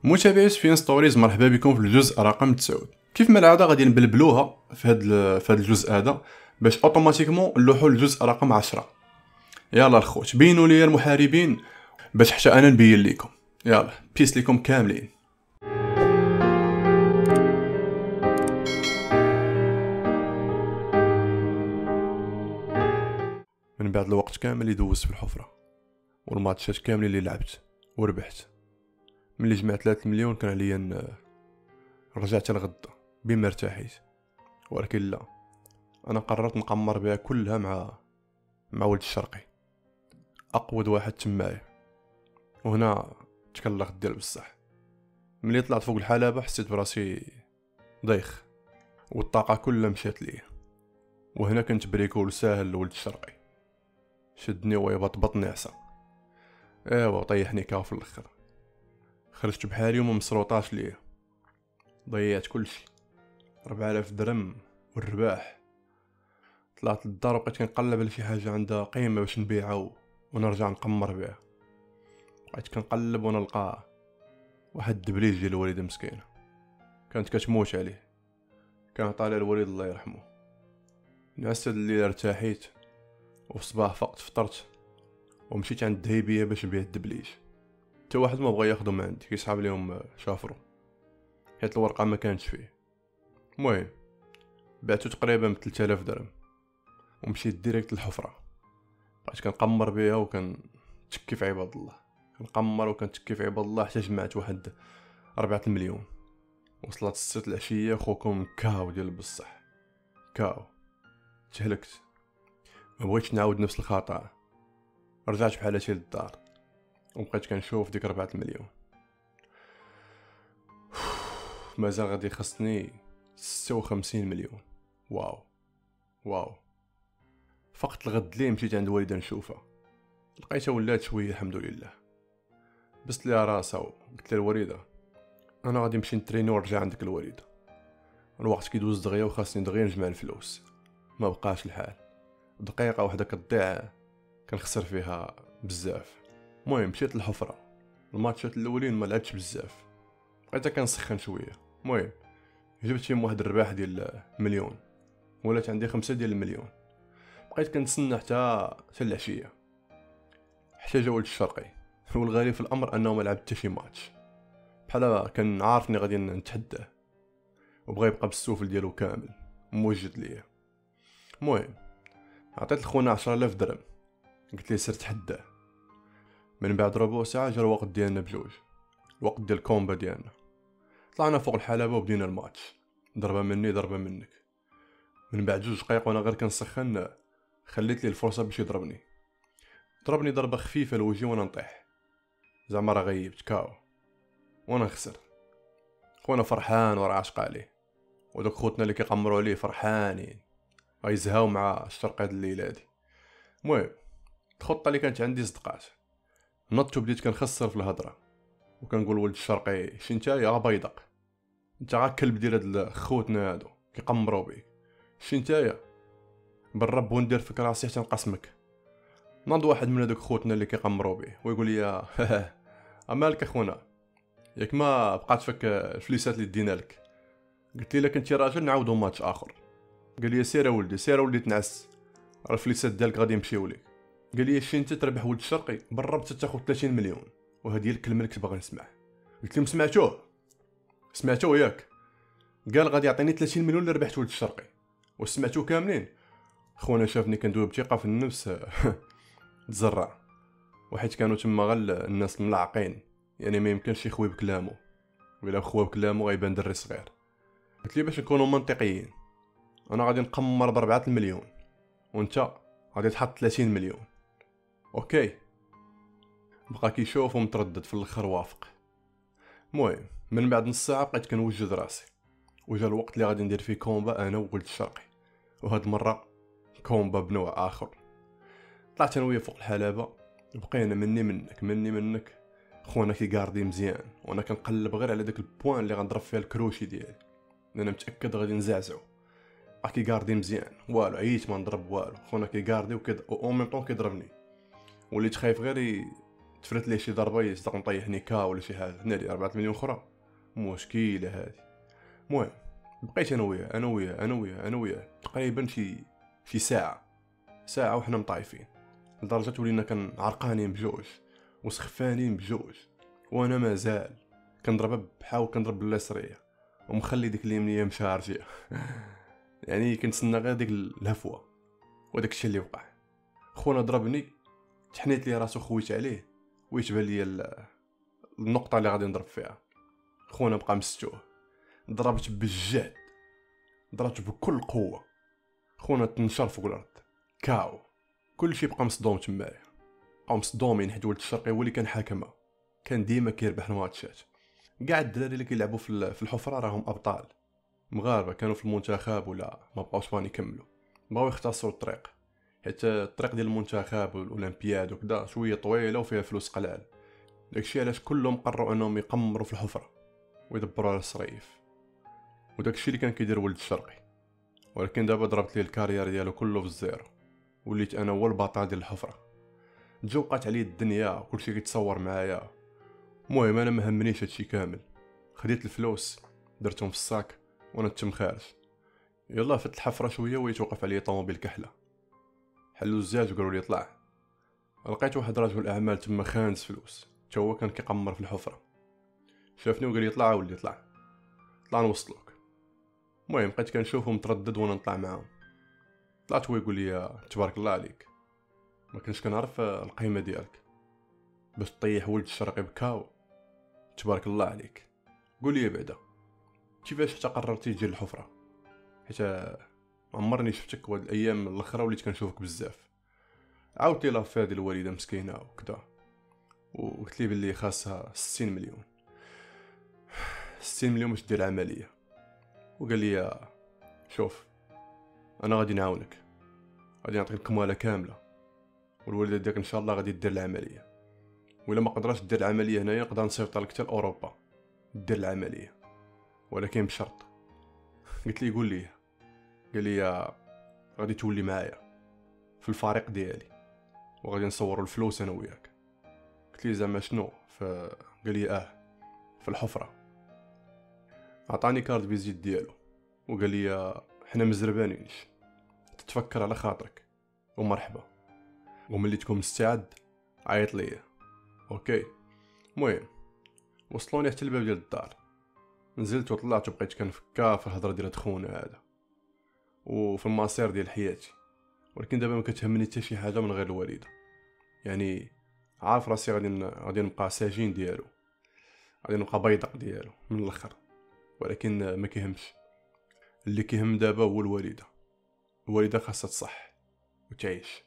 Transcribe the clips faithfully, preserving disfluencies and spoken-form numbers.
متابعين في ستوريز، مرحبا بكم في الجزء رقم تسعود. كيف ما العاده غادي نبلبلوها في هذا في هذا الجزء هذا باش اوتوماتيكمون نلوحوا الجزء رقم عشرة. يلا الخوت بينوا لي المحاربين باش حتى انا نبين لكم. يلا بيس لكم كاملين. من بعد الوقت كامل اللي دوزت في الحفره والماتشات كاملين اللي لعبت وربحت، ملي جمعت ثلاثة مليون كان عليا ن... رجعت نغدا بما ارتاحيت. ولكن لا، انا قررت نقمر بها كلها مع مع ولد الشرقي، اقود واحد تمايا. وهنا تكلخ ديال بصح. ملي طلعت فوق الحلبة حسيت براسي ضيخ والطاقه كلها مشات ليا. وهنا كنت بريكول ساهل لولد الشرقي، شدني ويبطبطني عصا، ايوا طيحني كاو في الاخر. خرجت بحالي وما مسروطاش ليا، ضيعت كلشي، ربعة آلاف درهم والرباح. طلعت للدار وبقيت كنقلب على شي حاجه عندها قيمه باش نبيعها ونرجع نقمر بها. بقيت كنقلب ونلقى واحد الدبليج ديال الوالده مسكينه كانت كتموت عليه، كان طالع الوالد الله يرحمه. نعست الليل ارتاحيت، وفي الصباح فقت فطرت ومشيت عند الدهيبيه باش نبيع الدبليج. حتى واحد ما بغى ياخذو من عندي، كيصحاب ليهم شافرو حيت الورقه ما كانتش فيه. المهم بعتو تقريبا ب ثلاثة آلاف درهم ومشيت ديريكت للحفره. بقيت كنقمر بها وكنتكي في عباد الله، كنقمر وكنتكي في عباد الله حتى جمعت واحد أربعة مليون. وصلت الست العشيه خوكم كاو ديال بصح كاو. تهلكت، ما بغيتش نعاود نفس الخطا. رجعت بحالتي للدار وبقيت كنشوف ديك أربعة مليون. مازال غادي خصني ستة وخمسين مليون. واو واو. فقط الغد لي مشيت عند الوالده نشوفها، لقيتها ولات شويه الحمد لله. بس ليها راسها قلت لها الوالده انا غادي نمشي نتريني ونرجع عندك الوالده. الوقت كيدوز دغيا وخاصني دغيا نجمع الفلوس، ما بقاش الحال. دقيقه واحده كتضيع كنخسر فيها بزاف. المهم مشيت للحفره. الماتشات الاولين ما لعبتش بزاف، بقيت كنسخن شويه. المهم جبت فيهم واحد الرباح ديال مليون، ولات عندي خمسة ديال المليون. بقيت كنتسنى حتى حتى العشيه حتى جا ولد الشرقي. والغريب في الامر انه ما لعب حتى شي ماتش، بحال كان عارفني غادي نتحداه وبغى يبقى بالسوفل ديالو كامل موجد ليا. المهم عطيت لخونا عشرة آلاف درهم، قلت ليه سير تحداه. من بعد ربع ساعه جا الوقت ديالنا بجوج، الوقت ديال الكومبا ديالنا. طلعنا فوق الحلبة وبدينا الماتش، ضربه مني ضربه منك. من بعد جوج دقايق وانا غير كنسخن خليت ليه الفرصه باش يضربني. ضربني ضربه خفيفه لوجهي وانا نطيح، زعما راه غيبت كاو وانا نخسر. خونا فرحان وراه عاشق عليه، ودوك خوتنا اللي كيقمروا عليه فرحانين غيزهاو مع الشرق هاد الليله هادي. المهم الخطه اللي كانت عندي صدقات. نط وبديت كنخسر في الهضره وكنقول ولد الشرقي شي نتايا غا بيضق، انت غا كلب ديال هاد خوتنا هادو كيقمروا بيك، شي نتايا بالرب وندير فيك راسي حتى نقسمك. ناض واحد من هذوك خوتنا اللي كيقمروا بيه ويقول لي امالك اخونا، ياك ما بقات فيك الفليسات اللي دينا لك؟ قلت لي كنتي راجل نعاودو ماتش اخر. قال لي سير ولدي سير ولدي تنعس، راه الفليسات ديالك غادي يمشيو ليك. قال لي شي انت تربح ولد الشرقي بالرب تاخذ ثلاثين مليون، وهذه هي الكلمه اللي كنت باغي نسمع. قلت لهم سمعتوه سمعتوه ياك؟ قال غادي يعطيني ثلاثين مليون اللي ربحت ولد الشرقي. وسمعتوه كاملين. خونا شافني كندوي بثقه في النفس تزرع، وحيت كانوا تما غير الناس الملعقين، يعني ما يمكنش يخوي بكلامه، ولا خوا بكلامه غيبان دري صغير. قلت لي باش نكونوا منطقيين، انا غادي نقمر بأربعة المليون وانت غادي تحط ثلاثين مليون. اوكي. بقى كيشوف ومتردد، في الاخر وافق. المهم من بعد نص ساعه بقيت كنوجد راسي، وجا الوقت اللي غادي ندير فيه كومبا انا وولد الشرقي، وهاد المره كومبا بنوع اخر. طلعت انا وياه فوق الحلبة وبقينا مني منك مني منك. خونا كيغاردي مزيان وانا كنقلب غير على داك البوان اللي غنضرب فيها الكروشي ديالي، انا متاكد غادي نزعزعو. راه كيغاردي مزيان، والو عييت ما نضرب والو. خونا كيغاردي وكيد او ميم طون كيضربني، وليت خايف غير تفرت ليه شي ضربه يصدق نطيحني كا ولا شي حاجه، ناري أربعة مليون اخرى مشكله هذه. المهم بقيت انا وياه انا وياه انا وياه انا وياه تقريبا شي شي ساعه ساعه وحنا مطايفين، لدرجه ولينا كان عرقانين بجوج وسخفانين بجوج، وانا مازال كنضرب بحاول كنضرب باليسريه ومخلي ديك اليمنيه مشارجيه يعني كنتسنى غير ديك الهفوه. وداك الشيء اللي وقع، خونا ضربني، تحنيت لي راسو خويت عليه ويتبان لي النقطه اللي غادي نضرب فيها. خونا بقى مستوه، ضربت بالجهد، ضربت بكل قوه، خونا تنشر فوق الارض كاو. كل شيء بقى مصدوم تمايا، بقاو مصدومين حيت ولد الشرقي هو اللي كان حاكمها، كان ديما كيربح الماتشات. كاع الدراري اللي كيلعبوا في الحفره راهم ابطال مغاربه، كانوا في المنتخب ولا ما بقاوش بغاو يكملوا، بغاو يختصروا الطريق، حيت الطريق ديال المنتخب والاولمبياد وكذا شويه طويله وفيها فلوس قلال. داكشي علاش كلهم قرروا انهم يقمروا في الحفره ويدبروا على الصريف، وداكشي اللي كان كيدير ولد الشرقي. ولكن دابا ضربت ليه الكارير ديالو كله في الزيرو، وليت انا هو البطل ديال الحفره، تجوقات عليه الدنيا وكلشي كيتصور معايا. المهم انا ما همنيش هادشي كامل، خديت الفلوس درتهم في الصاك وانا تم خارج. يلا فت الحفره شويه ويتوقف عليا طوموبيل كحله، حلوا الزاج وقالوا لي طلع. لقيت واحد رجل اعمال تما خانز فلوس، حتى هو كان كيقمر في الحفره، شافني وقال لي طلع ولي طلع طلع نوصلوك. المهم بقيت كنشوفهم متردد وانا نطلع معاهم. طلعت هو يقول لي تبارك الله عليك، ما كنتش كنعرف القيمه ديالك باش طيح ولد الشرقي بكاو، تبارك الله عليك. قول لي بعدا كيفاش حتى قررتي تجي للحفره، حيت عمرني شفتك وهاد الايام الاخرى وليت كنشوفك بزاف. عاودت لي لافير ديال الوالده مسكينه وكذا، وقلت لي بلي خاصها ستين مليون ستين مليون باش دير العمليه. وقال لي شوف انا غادي نعاونك، غادي نعطيك الكماله كامله، والوالده ديالك ان شاء الله غادي دير العمليه، ولا ما قدرش دير العمليه هنايا نقدر نصيفط لك حتى لاوروبا دير العمليه، ولكن بشرط. قلت لي قول لي. قال لي غادي تولي معايا في الفريق ديالي وغادي نصوروا الفلوس انا وياك. قلت لي زعما شنو؟ فقال لي اه في الحفره. عطاني كارت فيزيت ديالو وقال لي حنا مزربانينش، تتفكر على خاطرك ومرحبا، وملي تكون مستعد عيط ليا اوكي. المهم وصلوني حتى الباب ديال الدار، نزلت وطلعت وبقيت كنفكر في الهضره ديال خونا هذا وفي المصير ديال حياتي. ولكن دابا ما كتهمني حتى شي حاجه من غير الوالده، يعني عارف راسي غادي غادي نبقى ساجين ديالو، غادي نبقى بيضق ديالو من الاخر. ولكن ما كيهمش، اللي كيهم دابا هو الوالده. الوالده خاصها تصح وتعيش.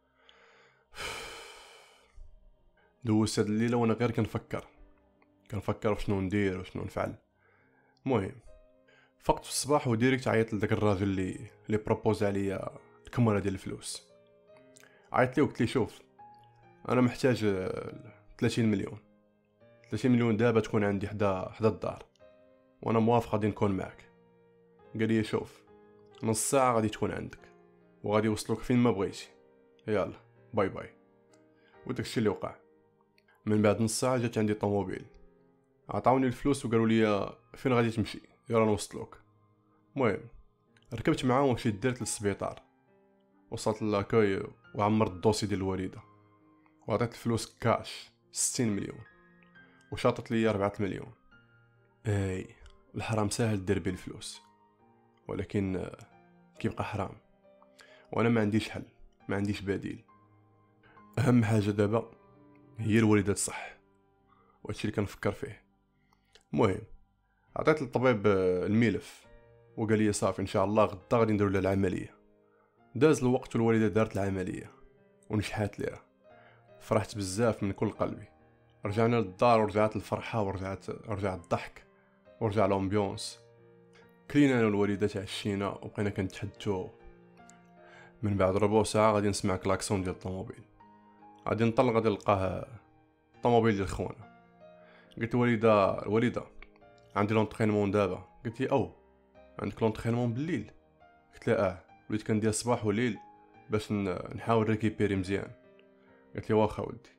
دوزت هاد الليله وانا غير كنفكر كنفكر في شنو ندير وشنو نفعل. المهم فقت في الصباح وديريكت عيطت لداك الراجل اللي اللي بروبوز عليا الكمره ديال الفلوس. عيطت ليه وقلت ليه شوف انا محتاج ثلاثين مليون ثلاثين مليون دابا تكون عندي حدا حدا الدار، وانا موافق غادي نكون معك. قال لي شوف نص ساعه غادي تكون عندك وغادي يوصلوك فين ما بغيتي، يلا باي باي. وداك الشيء اللي وقع. من بعد نص ساعه جات عندي طوموبيل، عطاوني الفلوس وقالوا لي فين غادي تمشي، يلا نوصلوك. المهم ركبت معاهم ومشيت درت للسبيطار، وصلت لاكاي وعمرت الدوسي ديال الوالده وعطيت الفلوس كاش ستين مليون، وشاطت لي أربعة مليون. اي الحرام ساهل دير بيه الفلوس، ولكن كيبقى حرام، وانا ما عنديش حل، ما عنديش بديل. اهم حاجه دابا هي الوالده تصح، وهادشي اللي كنفكر فيه. المهم عطيت للطبيب الملف وقال لي صافي ان شاء الله غدا غادي نديروا لها العمليه. داز الوقت والوالده دارت العمليه ونجحات ليها، فرحت بزاف من كل قلبي. رجعنا للدار ورجعت الفرحه ورجعت رجع الضحك ورجع الامبيونس. كلينا انا والوالده تعشينا وبقينا كنتحدثوا. من بعد ربع ساعه غادي نسمع كلاكسون ديال الطوموبيل، غادي نطلق غادي نلقاه الطوموبيل ديال خونا. قلت الوالده الوالده عندي لونطرينمون دابا. قلت لي او عندك لونطرينمون بالليل؟ قلت لها اه، وليت كندير صباح وليل باش نحاول ريكيبيري مزيان. قلت لي واخا ولدي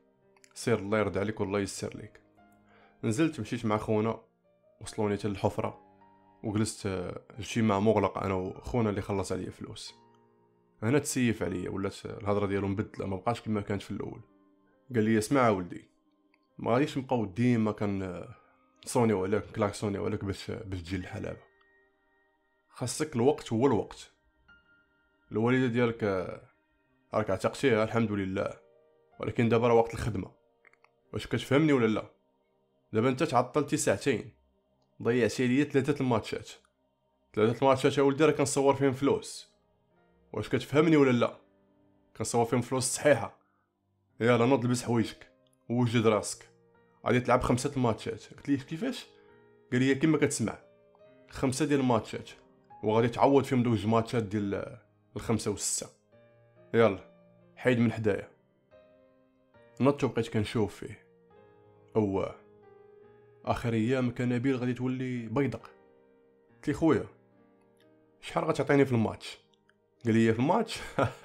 سير الله يرضي عليك والله يسر ليك. نزلت مشيت مع خونا، وصلوني حتى للحفره، وجلست الاجتماع مغلق انا وخونا اللي خلص عليا فلوس. هنا تسيف عليا، ولات الهضره ديالو مبدله، ما بقاش كما كانت في الاول. قال لي اسمع ولدي، ما غاديش نبقاو ديما كان صونيو عليك كلاكسونيو عليك باش باش تجي للحلبه. خاصك الوقت هو الوقت. الوالده ديالك راك عتقتيها الحمد لله، ولكن دابا راه وقت الخدمه. واش كتفهمني ولا لا؟ دابا انت تعطلتي ساعتين، ضيعتي عليا ثلاثه الماتشات. ثلاثه الماتشات يا ولدي راه كنصور فيهم فلوس. واش كتفهمني ولا لا؟ كنصور فيهم فلوس صحيحه. يلا نوض لبس حوايجك ووجد راسك، غادي تلعب خمسه الماتشات. قلت ليه كيفاش؟ قال لي كيما كتسمع، خمسه ديال الماتشات، وغادي تعوض فيهم دوك الماتشات ديال الخمسه والسته. يلا حيد من حدايا. نط وبقيت كنشوف فيه. او اخر ايام كان نبيل غادي تولي بيضق. قلت لي خويا شحال غتعطيني في الماتش؟ قال لي في الماتش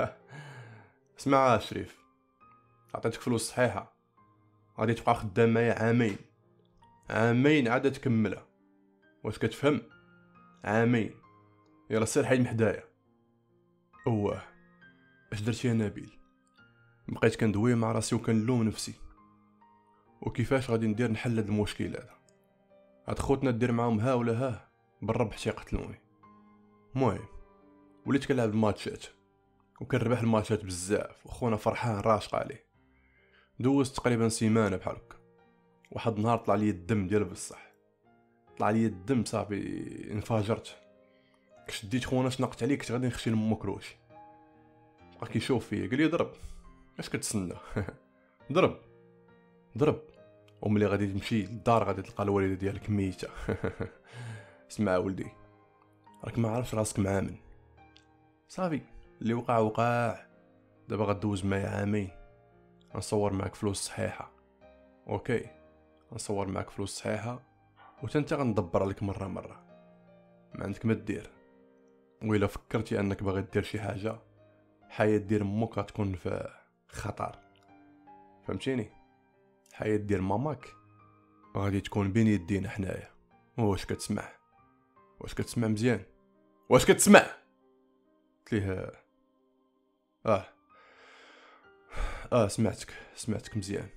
اسمع شريف، عطيتك فلوس صحيحه، غادي تبقى خدام معايا عامين. عامين عاد تكملها. واش كتفهم؟ عامين. يلا سير حيد من حدايا. اوه اش درتي يا نبيل؟ بقيت كندوي مع راسي وكنلوم نفسي، وكيفاش غادي ندير نحل هذا المشكل هذا. هاد خوتنا دير معاهم ها ولا ها، بالرب حتى يقتلوني. المهم وليت كنلعب الماتشات وكنربح الماتشات بزاف، وخونا فرحان راشق عليه. دوزت تقريبا سيمانه بحال هكا. واحد النهار طلع لي الدم ديال بصح، طلع لي الدم صافي انفجرت. شديت خونا شنقت عليه، كنت غادي نخشي لامك كروش. بقى كيشوف فيا قال لي ضرب، اش كتسنى؟ ضرب ضرب. وملي غادي تمشي للدار غادي تلقى الوالده ديالك ميته. اسمع ولدي، راك ما عارفش راسك معامن. صافي اللي وقع وقع. دابا غدوز معايا عامين، غنصور معاك فلوس صحيحه. اوكي غنصور معاك فلوس صحيحه، وتنت غندبر عليك مره مره، ما عندك ما دير. وإلا فكرتي انك باغي دير شي حاجه، حياة دير امك غتكون في خطر، فهمتيني؟ حياة دير ماماك غادي تكون بين يدينا حنايا. واش كتسمع؟ واش كتسمع مزيان؟ واش كتسمع؟ قلت ليه اه اه سمعتك سمعتك مزيان.